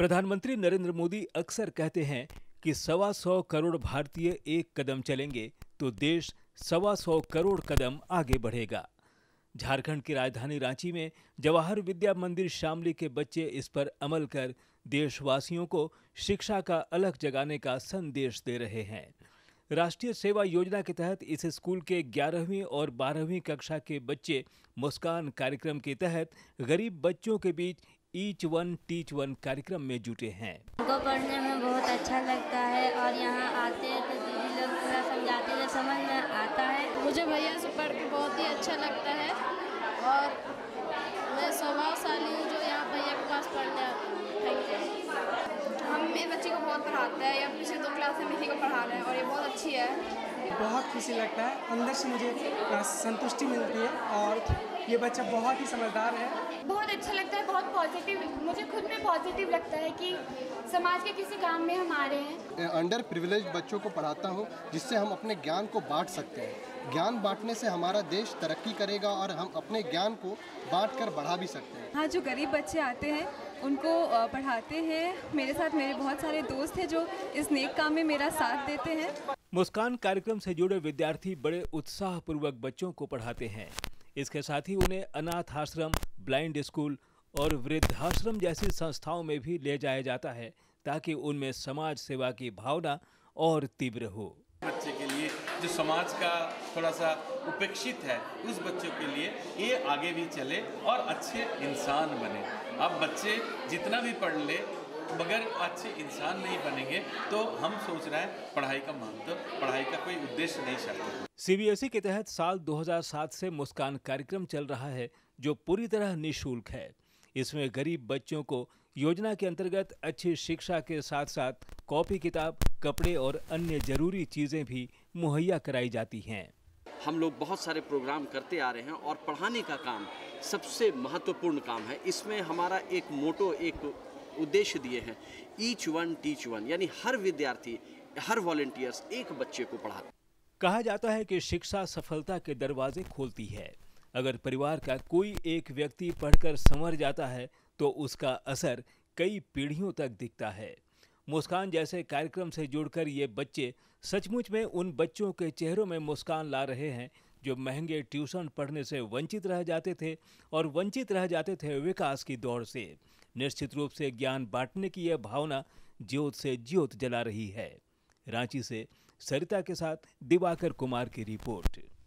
प्रधानमंत्री नरेंद्र मोदी अक्सर कहते हैं कि 125 करोड़ भारतीय एक कदम चलेंगे तो देश 125 करोड़ कदम आगे बढ़ेगा। झारखंड की राजधानी रांची में जवाहर विद्या मंदिर शामली के बच्चे इस पर अमल कर देशवासियों को शिक्षा का अलख जगाने का संदेश दे रहे हैं। राष्ट्रीय सेवा योजना के तहत इस स्कूल के 11वीं और 12वीं कक्षा के बच्चे मुस्कान कार्यक्रम के तहत गरीब बच्चों के बीच ईच वन टीच वन कार्यक्रम में जुटे हैं। हमको पढ़ने में बहुत अच्छा लगता है और यहाँ आते हैं तो दीदी लोग पूरा समझाते हैं, समझ में आता है। मुझे भैया से पढ़ के बहुत ही अच्छा लगता है और मैं सौभाग्यशाली हूँ जो यहाँ भैया के पास पढ़ने आती हूँ। हम मेरे बच्चे को बहुत पढ़ाते हैं या पिछले 2 क्लास में इसी को पढ़ा रहे हैं और ये बहुत अच्छी है। बहुत खुशी लगता है, अंदर से मुझे संतुष्टि मिलती है और ये बच्चा बहुत ही समझदार है। बहुत अच्छा लगता है, बहुत पॉजिटिव, मुझे खुद में पॉजिटिव लगता है कि समाज के किसी काम में हम आ रहे हैं। अंडर प्रिविलेज बच्चों को पढ़ाता हूँ जिससे हम अपने ज्ञान को बांट सकते हैं। ज्ञान बांटने से हमारा देश तरक्की करेगा और हम अपने ज्ञान को बांट कर बढ़ा भी सकते हैं। हाँ, जो गरीब बच्चे आते हैं उनको पढ़ाते हैं। मेरे साथ मेरे बहुत सारे दोस्त हैं जो इस नेक काम में मेरा साथ देते हैं। मुस्कान कार्यक्रम से जुड़े विद्यार्थी बड़े उत्साहपूर्वक बच्चों को पढ़ाते हैं। इसके साथ ही उन्हें अनाथ आश्रम, ब्लाइंड स्कूल और वृद्धाश्रम जैसी संस्थाओं में भी ले जाया जाता है ताकि उनमें समाज सेवा की भावना और तीव्र हो। बच्चे के लिए जो समाज का थोड़ा सा उपेक्षित है, उस बच्चों के लिए ये आगे भी चले और अच्छे इंसान बने। अब बच्चे जितना भी पढ़ ले मगर अच्छे इंसान नहीं बनेंगे तो हम सोच रहे हैं पढ़ाई का महत्व, पढ़ाई का कोई उद्देश्य नहीं चाहते। सीबीएसई के तहत साल 2007 से मुस्कान कार्यक्रम चल रहा है जो पूरी तरह निःशुल्क है। इसमें गरीब बच्चों को योजना के अंतर्गत अच्छी शिक्षा के साथ साथ कॉपी किताब, कपड़े और अन्य जरूरी चीजें भी मुहैया कराई जाती हैं। हम लोग बहुत सारे प्रोग्राम करते आ रहे हैं और पढ़ाने का काम सबसे महत्वपूर्ण काम है। इसमें हमारा एक मोटो, एक उद्देश्य दिए हैं, ईच वन टीच वन, यानी हर विद्यार्थी, हर वॉलंटियर्स एक बच्चे को पढ़ाते। कहा जाता है कि शिक्षा सफलता के दरवाजे खोलती है। अगर परिवार का कोई एक व्यक्ति पढ़कर संवर जाता है तो उसका असर कई पीढ़ियों तक दिखता है। मुस्कान जैसे कार्यक्रम से जुड़कर ये बच्चे सचमुच में उन बच्चों के चेहरों में मुस्कान ला रहे हैं जो महंगे ट्यूशन पढ़ने से वंचित रह जाते थे और वंचित रह जाते थे विकास की दौड़ से। निश्चित रूप से ज्ञान बांटने की यह भावना ज्योत से ज्योत जला रही है। रांची से सरिता के साथ दिवाकर कुमार की रिपोर्ट।